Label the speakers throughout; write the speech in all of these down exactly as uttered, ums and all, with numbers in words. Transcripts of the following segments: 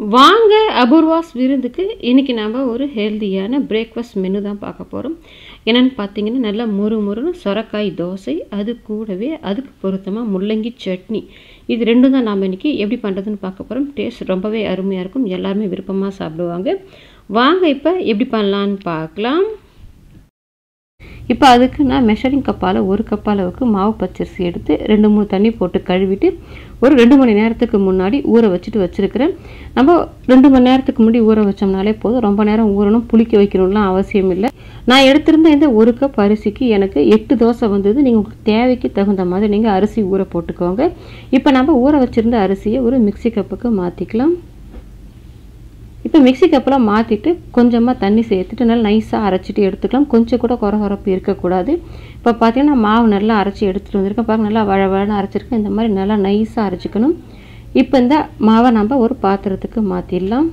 Speaker 1: வாங்க அபூர்வாஸ் விருந்துக்கு இன்றைக்கி நம்ம ஒரு ஹெல்த்தியான பிரேக்ஃபாஸ்ட் மெனு தான் பார்க்க போகிறோம். என்னென்னு பார்த்தீங்கன்னா, நல்லா முறு முறுன்னு சொரக்காய் தோசை, அது கூடவே அதுக்கு பொருத்தமாக முள்ளங்கி சட்னி, இது ரெண்டும் தான் நாம் இன்றைக்கி எப்படி பண்ணுறதுன்னு பார்க்க போகிறோம். டேஸ்ட் ரொம்பவே அருமையாக இருக்கும், எல்லாருமே விருப்பமாக சாப்பிடுவாங்க. வாங்க இப்போ எப்படி பண்ணலான்னு பார்க்கலாம். இப்போ அதுக்கு நான் மெஷரிங் கப்பால் ஒரு கப் அளவுக்கு மாவு பச்சரிசி எடுத்து ரெண்டு மூணு தண்ணி போட்டு கழுவிட்டு ஒரு ரெண்டு மணி நேரத்துக்கு முன்னாடி ஊற வச்சுட்டு வச்சுருக்கிறேன். நம்ம ரெண்டு மணி நேரத்துக்கு முன்னாடி ஊற வச்சோம்னாலே போதும், ரொம்ப நேரம் ஊறணும் புளிக்க வைக்கணும்லாம் அவசியம் இல்லை. நான் எடுத்திருந்த இந்த ஒரு கப் அரிசிக்கு எனக்கு எட்டு தோசை வந்தது. நீங்கள் உங்களுக்கு தேவைக்கு தகுந்த மாதிரி நீங்கள் அரிசி ஊற போட்டுக்கோங்க. இப்போ நம்ம ஊற வச்சுருந்த அரிசியை ஒரு மிக்சி கப்புக்கு மாற்றிக்கலாம். இப்போ மிக்சி கப்பெல்லாம் மாற்றிட்டு கொஞ்சமாக தண்ணி சேர்த்துட்டு நல்லா நைஸாக அரைச்சிட்டு எடுத்துக்கலாம். கொஞ்சம் கூட குறை குறைப்பு இருக்கக்கூடாது. இப்போ பார்த்தீங்கன்னா மாவு நல்லா அரைச்சி எடுத்துகிட்டு வந்திருக்கேன். பாருங்கள், நல்லா வழ வழன்னு அரைச்சிருக்கேன். இந்த மாதிரி நல்லா நைஸாக அரைச்சிக்கணும். இப்போ இந்த மாவை நம்ம ஒரு பாத்திரத்துக்கு மாற்றிடலாம்.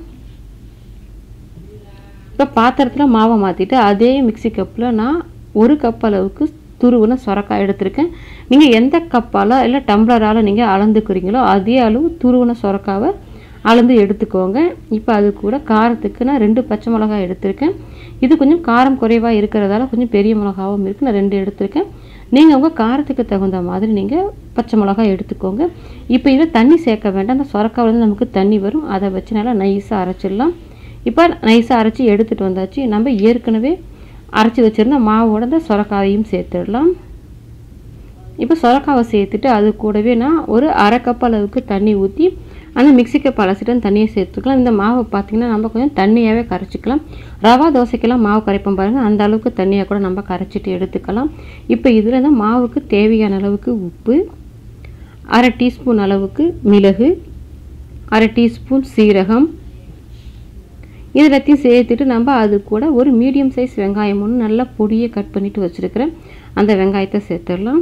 Speaker 1: இப்போ பாத்திரத்தில் மாவை மாற்றிட்டு அதே மிக்சி கப்பில் நான் ஒரு கப் அளவுக்கு துருவுன சொரக்காய் எடுத்திருக்கேன். நீங்கள் எந்த கப்பால் இல்லை டம்ளரால் நீங்கள் அளந்துக்கிறீங்களோ அதே அளவு துருவுன சொரக்காவை அளந்து எடுத்துக்கோங்க. இப்போ அது கூட காரத்துக்கு நான் ரெண்டு பச்சை மிளகாய் எடுத்திருக்கேன். இது கொஞ்சம் காரம் குறைவாக இருக்கிறதால கொஞ்சம் பெரிய மிளகாவும் இருக்குது, நான் ரெண்டு எடுத்திருக்கேன். நீங்கள் உங்கள் காரத்துக்கு தகுந்த மாதிரி நீங்கள் பச்சை மிளகாய் எடுத்துக்கோங்க. இப்போ இதில் தண்ணி சேர்க்க வேண்டாம், அந்த சொரக்காவிலேருந்து நமக்கு தண்ணி வரும், அதை வச்சு நல்லா நைஸாக அரைச்சிடலாம். இப்போ நைஸாக அரைச்சி எடுத்துகிட்டு வந்தாச்சு. நம்ம ஏற்கனவே அரைச்சி வச்சுருந்த மாவோட இந்த சொரக்காவையும் சேர்த்துடலாம். இப்போ சொரக்காவை சேர்த்துட்டு அது கூடவே நான் ஒரு அரை கப் அளவுக்கு தண்ணி ஊற்றி ஆனால் மிக்சி கப் அலசிட்டு தண்ணியை சேர்த்துக்கலாம். இந்த மாவை பார்த்திங்கன்னா நம்ம கொஞ்சம் தண்ணியாகவே கரைச்சிக்கலாம். ரவா தோசைக்கெல்லாம் மாவு கரைப்போம் பாருங்கள், அந்த அளவுக்கு தண்ணியாக கூட நம்ம கரைச்சிட்டு எடுத்துக்கலாம். இப்போ இதில் தான் மாவுக்கு தேவையான அளவுக்கு உப்பு, அரை டீஸ்பூன் அளவுக்கு மிளகு, அரை டீஸ்பூன் சீரகம், இது எல்லாத்தையும் சேர்த்துட்டு நம்ம அது கூட ஒரு மீடியம் சைஸ் வெங்காயம் ஒன்று நல்லா பொடியை கட் பண்ணிவிட்டு வச்சுருக்கிறேன், அந்த வெங்காயத்தை சேர்த்துடலாம்.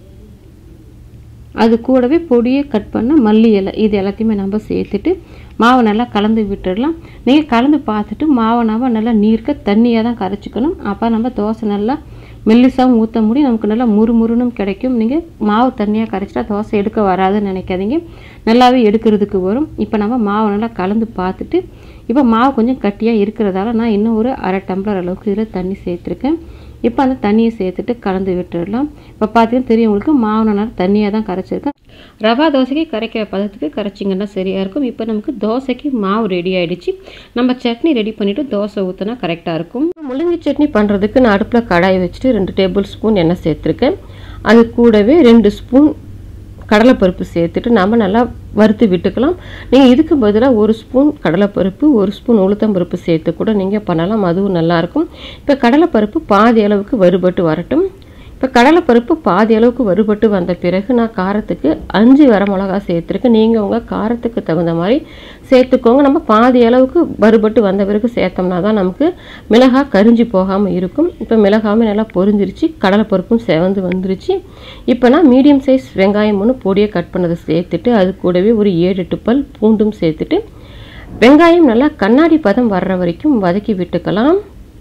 Speaker 1: அது கூடவே பொடியை கட் பண்ண மல்லி இலை, இது எல்லாத்தையுமே நம்ம சேர்த்துட்டு மாவை நல்லா கலந்து விட்டுடலாம். நீங்கள் கலந்து பார்த்துட்டு மாவை நம்ம நல்லா நீர்க்க தண்ணியாக தான் கரைச்சிக்கணும். அப்போ நம்ம தோசை நல்லா மெல்லிசாகவும் ஊற்ற முடியும், நமக்கு நல்லா முறுமுறுனும் கிடைக்கும். நீங்கள் மாவு தண்ணியாக கரைச்சிட்டா தோசை எடுக்க வராதுன்னு நினைக்காதீங்க, நல்லாவே எடுக்கிறதுக்கு வரும். இப்போ நம்ம மாவை நல்லா கலந்து பார்த்துட்டு இப்போ மாவு கொஞ்சம் கட்டியாக இருக்கிறதால நான் இன்னும் ஒரு அரை டம்ளர் அளவுக்கு இதில் தண்ணி சேர்த்துருக்கேன். இப்போ அந்த தண்ணியை சேர்த்துட்டு கலந்து விட்டுடலாம். இப்போ பார்த்தீங்கன்னா தெரியும் உங்களுக்கு, மாவு நல்லா தண்ணியாக தான் கரைச்சிருக்கேன். ரவா தோசைக்கு கரைக்கிற பதத்துக்கு கரைச்சிங்கன்னா சரியாக இருக்கும். இப்போ நமக்கு தோசைக்கு மாவு ரெடி ஆகிடுச்சு. நம்ம சட்னி ரெடி பண்ணிவிட்டு தோசை ஊற்றினா கரெக்டாக இருக்கும். முள்ளங்கி சட்னி பண்ணுறதுக்கு நான் அடுப்பில் கடாயை வச்சுட்டு ரெண்டு டேபிள் ஸ்பூன் எண்ணெய் சேர்த்துருக்கேன். அது கூடவே ரெண்டு ஸ்பூன் கடலைப்பருப்பு சேர்த்துட்டு நம்ம நல்லா வறுத்து விட்டுக்கலாம். நீங்கள் இதுக்கு பதிலாக ஒரு ஸ்பூன் கடலைப்பருப்பு ஒரு ஸ்பூன் உளுத்தம்பருப்பு சேர்த்து கூட நீங்கள் பண்ணலாம், அதுவும் நல்லாயிருக்கும். இப்போ கடலைப்பருப்பு பாதி அளவுக்கு வறுபட்டு வரட்டும். இப்போ கடலைப்பருப்பு பாதி அளவுக்கு வறுபட்டு வந்த பிறகு நான் காரத்துக்கு அஞ்சு வரமிளகா சேர்த்துருக்கேன். நீங்கள் உங்கள் காரத்துக்கு தகுந்த மாதிரி சேர்த்துக்கோங்க. நம்ம பாதி அளவுக்கு வறுபட்டு வந்த பிறகு சேர்த்தோம்னா தான் நமக்கு மிளகாய் கரிஞ்சி போகாமல் இருக்கும். இப்போ மிளகாவும் நல்லா பொரிஞ்சிருச்சு, கடலைப்பருப்பும் செவந்து வந்துருச்சு. இப்போ நான் மீடியம் சைஸ் வெங்காயம் ஒன்று பொடியை கட் பண்ணதை சேர்த்துட்டு அது கூடவே ஒரு ஏழு எட்டு பல் பூண்டும் சேர்த்துட்டு வெங்காயம் நல்லா கண்ணாடி பதம் வர்ற வரைக்கும் வதக்கி விட்டுக்கலாம்.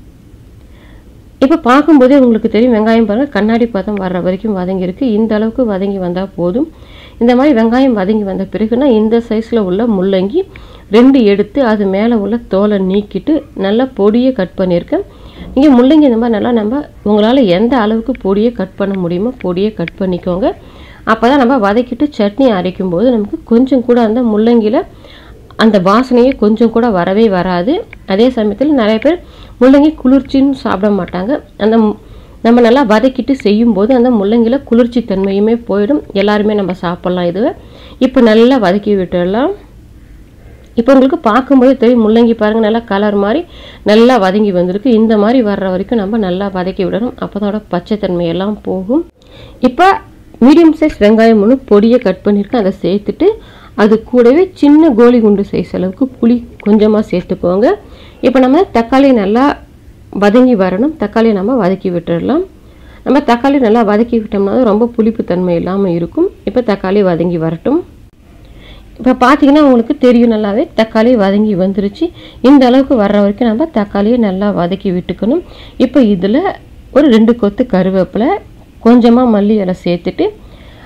Speaker 1: இப்போ பார்க்கும்போதே உங்களுக்கு தெரியும், வெங்காயம் பாருங்கள் கண்ணாடி பதம் வர்ற வரைக்கும் வதங்கியிருக்கு. இந்த அளவுக்கு வதங்கி வந்தால் போதும். இந்த மாதிரி வெங்காயம் வதங்கி வந்த பிறகுனா இந்த சைஸில் உள்ள முள்ளங்கி ரெண்டு எடுத்து அது மேலே உள்ள தோலை நீக்கிட்டு நல்லா பொடியை கட் பண்ணியிருக்கேன். நீங்கள் முள்ளங்கி இந்த மாதிரி நல்லா நம்ம உங்களால் எந்த அளவுக்கு பொடியை கட் பண்ண முடியுமோ பொடியை கட் பண்ணிக்கோங்க. அப்போ தான் நம்ம வதக்கிட்டு சட்னி அரைக்கும் போது நமக்கு கொஞ்சம் கூட அந்த முள்ளங்கியில் அந்த வாசனையே கொஞ்சம் கூட வரவே வராது. அதே சமயத்தில் நிறைய பேர் முள்ளங்கி குளிர்ச்சின்னு சாப்பிட மாட்டாங்க. அந்த நம்ம நல்லா வதக்கிட்டு செய்யும்போது அந்த முள்ளங்கியில் குளிர்ச்சி தன்மையுமே போயிடும், எல்லாருமே நம்ம சாப்பிட்லாம் இதுவை. இப்போ நல்லா வதக்கி விட்டுடலாம். இப்போ உங்களுக்கு பார்க்கும்போது தெரியும், முள்ளங்கி பாருங்கள் நல்லா கலர் மாதிரி நல்லா வதங்கி வந்திருக்கு. இந்த மாதிரி வர்ற வரைக்கும் நம்ம நல்லா வதக்கி விடணும், அப்போ அதோட பச்சை தன்மையெல்லாம் போகும். இப்போ மீடியம் சைஸ் வெங்காயம் ஒன்று பொடியை கட் பண்ணியிருக்கேன், அதை சேர்த்துட்டு அது கூடவே சின்ன கோலி குண்டு சைஸ் அளவுக்கு புளி கொஞ்சமாக சேர்த்துக்கோங்க. இப்போ நம்ம தக்காளி நல்லா வதங்கி வரணும், தக்காளியை நம்ம வதக்கி விட்டுடலாம். நம்ம தக்காளி நல்லா வதக்கி விட்டோம்னா ரொம்ப புளிப்பு தன்மை இல்லாமல் இருக்கும். இப்போ தக்காளி வதங்கி வரட்டும். இப்போ பார்த்தீங்கன்னா உங்களுக்கு தெரியும், நல்லாவே தக்காளி வதங்கி வந்துருச்சு. இந்த அளவுக்கு வர்ற வரைக்கும் நம்ம தக்காளியை நல்லா வதக்கி விட்டுக்கணும். இப்போ இதில் ஒரு ரெண்டு கொத்து கருவேப்பிலை கொஞ்சமாக மல்லி இலை சேர்த்துட்டு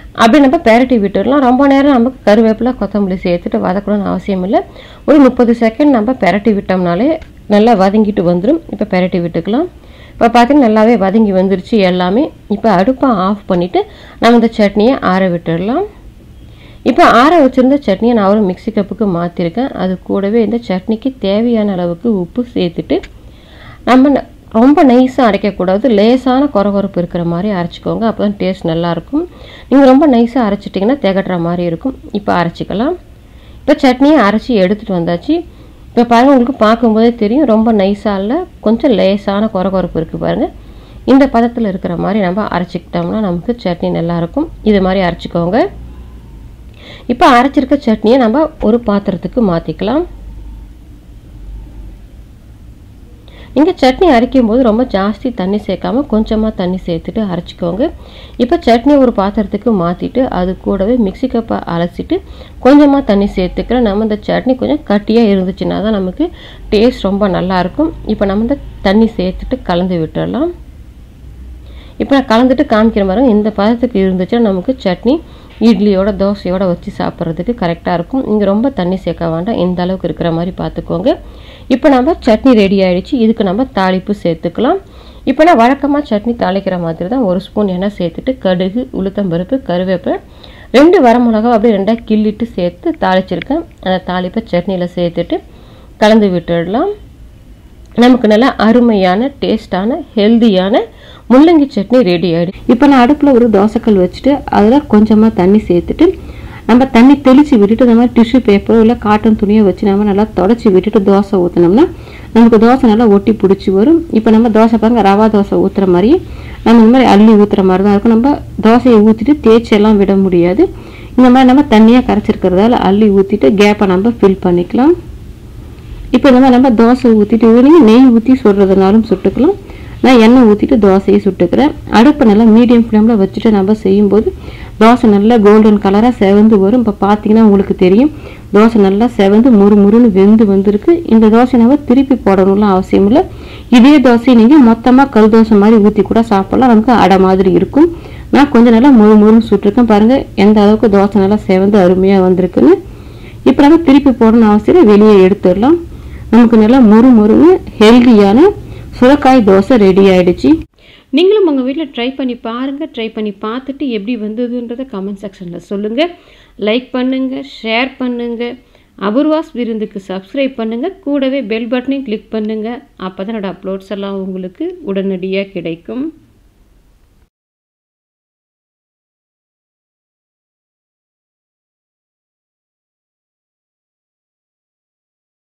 Speaker 1: அப்படி நம்ம பெரட்டி விட்டுடலாம். ரொம்ப நேரம் நமக்கு கருவேப்பிலை கொத்தமல்லி சேர்த்துட்டு வதக்கணும்னு அவசியம் இல்லை. ஒரு முப்பது செகண்ட் நம்ம பெரட்டி விட்டோம்னாலே நல்லா வதங்கிட்டு வந்துடும். இப்போ பெரட்டி விட்டுக்கலாம். இப்போ பார்த்தீங்கன்னா நல்லாவே வதங்கி வந்துருச்சு எல்லாமே. இப்போ அடுப்பை ஆஃப் பண்ணிவிட்டு நம்ம இந்த சட்னியை ஆற விட்டுடலாம். இப்போ ஆற வச்சுருந்த சட்னியை நான் ஒரு மிக்சி கப்புக்கு மாற்றிருக்கேன். அது கூடவே இந்த சட்னிக்கு தேவையான அளவுக்கு உப்பு சேர்த்துட்டு நம்ம ரொம்ப நைஸாக அரைக்கக்கூடாது, லேசான கொரகொரப்பு இருக்கிற மாதிரி அரைச்சிக்கோங்க. அப்போ தான் டேஸ்ட் நல்லாயிருக்கும். நீங்கள் ரொம்ப நைஸாக அரைச்சிட்டிங்கன்னா திகட்டுற மாதிரி இருக்கும். இப்போ அரைச்சிக்கலாம். இப்போ சட்னியை அரைச்சி எடுத்துகிட்டு வந்தாச்சு. இப்போ பாருங்கள், உங்களுக்கு பார்க்கும்போதே தெரியும் ரொம்ப நைஸாக இல்லை, கொஞ்சம் லேசான கொரகொரப்பு இருக்குது பாருங்கள். இந்த பதத்தில் இருக்கிற மாதிரி நம்ம அரைச்சிக்கிட்டோம்னா நமக்கு சட்னி நல்லாயிருக்கும். இது மாதிரி அரைச்சிக்கோங்க. இப்போ அரைச்சிருக்க சட்னியை நம்ம ஒரு பாத்திரத்துக்கு மாற்றிக்கலாம். நீங்கள் சட்னி அரைக்கும் போது ரொம்ப ஜாஸ்தி தண்ணி சேர்க்காமல் கொஞ்சமாக தண்ணி சேர்த்துட்டு அரைச்சிக்கோங்க. இப்போ சட்னி ஒரு பாத்திரத்துக்கு மாற்றிட்டு அது கூடவே மிக்சி கப்பை அலசிட்டு கொஞ்சமாக தண்ணி சேர்த்துக்கிறேன். நம்ம இந்த சட்னி கொஞ்சம் கட்டியாக இருந்துச்சுன்னா தான் நமக்கு டேஸ்ட் ரொம்ப நல்லாயிருக்கும். இப்போ நம்ம இந்த தண்ணி சேர்த்துட்டு கலந்து விட்டுடலாம். இப்போ நான் கலந்துட்டு காமிக்கிற மாதிரி இந்த பதத்துக்கு இருந்துச்சுன்னா நமக்கு சட்னி இட்லியோட தோசையோட வச்சு சாப்பிட்றதுக்கு கரெக்டாக இருக்கும். இங்கே ரொம்ப தண்ணி சேர்க்க வேண்டாம், இந்த அளவுக்கு இருக்கிற மாதிரி பார்த்துக்கோங்க. இப்போ நம்ம சட்னி ரெடி ஆகிடுச்சு. இதுக்கு நம்ம தாளிப்பு சேர்த்துக்கலாம். இப்போ நான் வழக்கமாக சட்னி தாளிக்கிற மாதிரி தான் ஒரு ஸ்பூன் எண்ணெய் சேர்த்துட்டு கடுகு, உளுத்தம்பருப்பு, கருவேப்பிலை, ரெண்டு வரமிளகா அப்படியே ரெண்டாக கிள்ளிட்டு சேர்த்து தாளிச்சிருக்கேன். அந்த தாளிப்பை சட்னியில் சேர்த்துட்டு கலந்து விட்டுடலாம். நமக்கு நல்லா அருமையான டேஸ்டான ஹெல்தியான முள்ளங்கி சட்னி ரெடி ஆகிடும். இப்போ நான் அடுப்பில் ஒரு தோசைக்கல் வச்சுட்டு அதில் கொஞ்சமாக தண்ணி சேர்த்துட்டு நம்ம தண்ணி தெளித்து விட்டுட்டு இந்த மாதிரி டிஷ்யூ பேப்பரோ இல்லை காட்டன் துணியை வச்சு நம்ம நல்லா தொடச்சி விட்டுட்டு தோசை ஊற்றினோம்னா நமக்கு தோசை நல்லா ஒட்டி பிடிச்சி வரும். இப்போ நம்ம தோசை பாருங்க, ரவா தோசை ஊற்றுற மாதிரி நம்ம இந்த மாதிரி அள்ளி ஊற்றுற மாதிரி தான் இருக்கும். நம்ம தோசையை ஊற்றிட்டு தேய்ச்சி எல்லாம் விட முடியாது. இந்த மாதிரி நம்ம தண்ணியாக கரைச்சிருக்கிறதால அள்ளி ஊற்றிட்டு கேப்பை நம்ம ஃபில் பண்ணிக்கலாம். இப்போ இந்த மாதிரி நம்ம தோசை ஊற்றிட்டு நீங்கள் நெய் ஊற்றி சுடுறதுனாலும் சுட்டுக்கலாம். நான் எண்ணெய் ஊற்றிட்டு தோசையை சுட்டுக்கிறேன். அடுப்பை நல்லா மீடியம் ஃப்ளேமில் வச்சுட்டு நம்ம செய்யும்போது தோசை நல்லா கோல்டன் கலராக செவந்து வரும். இப்போ பார்த்தீங்கன்னா உங்களுக்கு தெரியும் தோசை நல்லா செவந்து முறு முறுன்னு வெந்து வந்திருக்கு. இந்த தோசை நம்ம திருப்பி போடணும்லாம் அவசியம் இல்லை. இதே தோசையை நீங்கள் மொத்தமாக கல் தோசை மாதிரி ஊற்றி கூட சாப்பிடலாம். நமக்கு அடை மாதிரி இருக்கும். நான் கொஞ்சம் நல்லா முறு முறுன்னு சுட்டுருக்கேன். பாருங்கள் எந்த அளவுக்கு தோசை நல்லா செவந்து அருமையாக வந்திருக்குன்னு. இப்போ நம்ம திருப்பி போடணும்னு அவசியம், வெளியே எடுத்துடலாம். நமக்கு நல்லா முறு முறுன்னு ஹெல்தியான சுரைக்காய் தோசை ரெடி ஆகிடுச்சு. நீங்களும் உங்கள் வீட்டில் ட்ரை பண்ணி பாருங்கள். ட்ரை பண்ணி பார்த்துட்டு எப்படி வந்ததுன்றதை கமெண்ட் செக்ஷனில் சொல்லுங்கள். லைக் பண்ணுங்கள், ஷேர் பண்ணுங்கள், அபூர்வாஸ் விருந்துக்கு சப்ஸ்கிரைப் பண்ணுங்கள். கூடவே பெல் பட்டனையும் கிளிக் பண்ணுங்கள். அப்போ தான் என்னோடய அப்லோட்ஸ் எல்லாம் உங்களுக்கு உடனடியாக கிடைக்கும்.